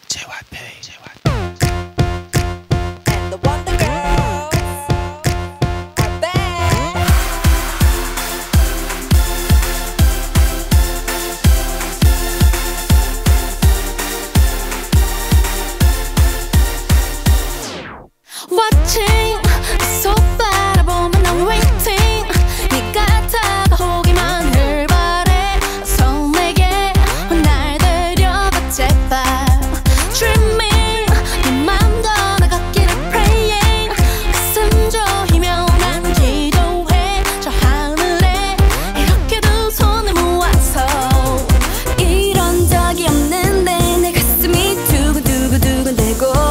And the Wonder Girls are back. Watching, 계속 바라보면 난 waiting. 네가 다가오기만 을 바래. 어서 내게 날 데려가 제발. Dreaming, 네 맘도 나같기를 praying. 가슴 조이며 난 기도해. 저 하늘에 이렇게 두 손을 모아서. 이런 적이 없는데 내 가슴이 두근두근두근대고.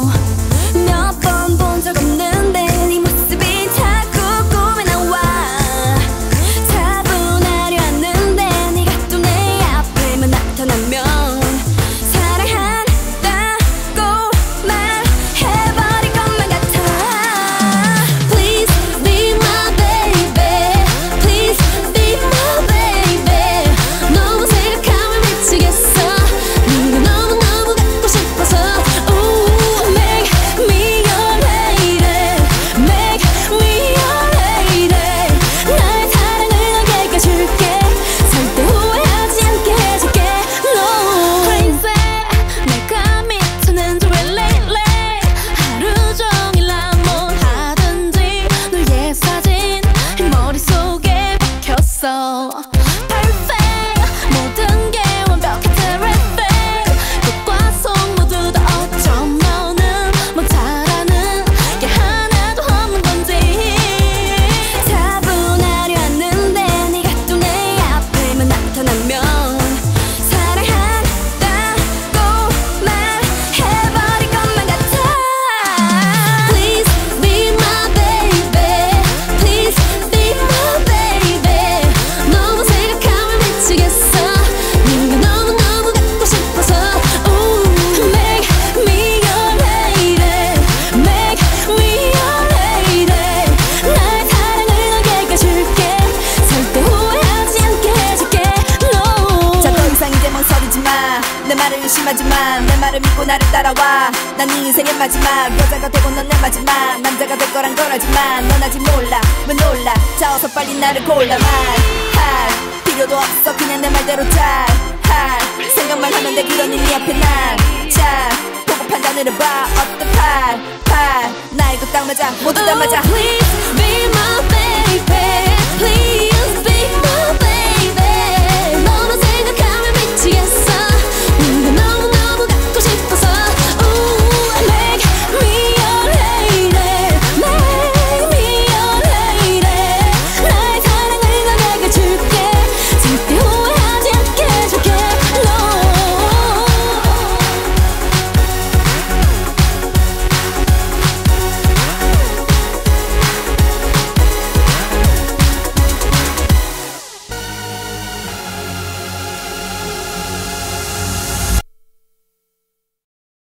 Perfect, 모든 게 완벽해 terrific. 끝과 속 모두 다 어쩜 너는 못하라는 게 하나도 없는 건지. 차분하려 하는데 네가 또 내 앞에만 나타나면 사랑한다고 말해버릴 것만 같아. Please be my baby, please be my baby. 너무 생각하면 미치겠어. 네가 너무너무 갖고 싶어서. Make me your lady, make me your lady. 나의 사랑을 너에게 줄게. 절대 후회하지 않게 해줄게. No. 자, 더 이상 이제 멍설이지 마. 내 말을 의심하지 마. 내 말을 믿고 나를 따라와. 난 네 인생의 마지막 여자가 되고 넌 내 마지막 남자가 될 거란 걸 알지만 넌 아직 몰라. 왜 놀라? 자, 어서 빨리 나를 골라. 말할 필요도 없어. 그냥 내 말대로 잘 할 생각만 하면 돼. 그러니 네 앞에 난 잘 보고 판단을 해봐. 어때? 팔 나이도 딱 맞아. 모두 다 맞아. Please be my baby, please.